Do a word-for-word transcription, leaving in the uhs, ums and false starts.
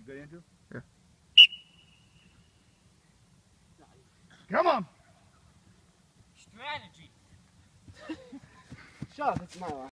good, Andrew? Yeah. Come on! Strategy. Shut up, it's my line.